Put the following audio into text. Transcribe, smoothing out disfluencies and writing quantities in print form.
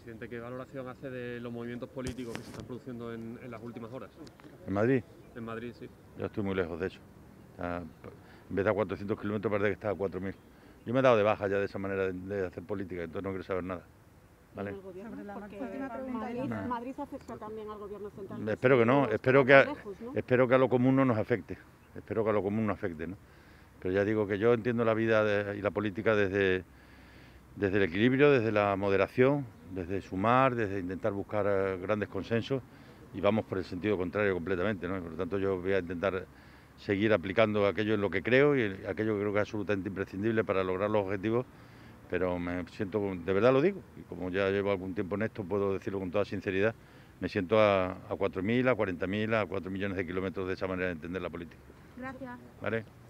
Presidente, ¿qué valoración hace de los movimientos políticos que se están produciendo en las últimas horas? ¿En Madrid? En Madrid, sí. Yo estoy muy lejos de eso. En vez de a 400 kilómetros parece que está a 4.000. Yo me he dado de baja ya de esa manera de hacer política, entonces no quiero saber nada. ¿Vale? Madrid afecta también al gobierno central. Espero que no, espero que a lo común no nos afecte. Espero que a lo común no afecte, ¿no? Pero ya digo que yo entiendo la vida y la política desde el equilibrio, desde la moderación, desde sumar, desde intentar buscar grandes consensos, y vamos por el sentido contrario completamente, ¿no? Por lo tanto, yo voy a intentar seguir aplicando aquello en lo que creo y aquello que creo que es absolutamente imprescindible para lograr los objetivos, pero me siento, de verdad lo digo, y como ya llevo algún tiempo en esto, puedo decirlo con toda sinceridad, me siento a 4.000, a 40.000, a 4 millones de kilómetros de esa manera de entender la política. Gracias. ¿Vale?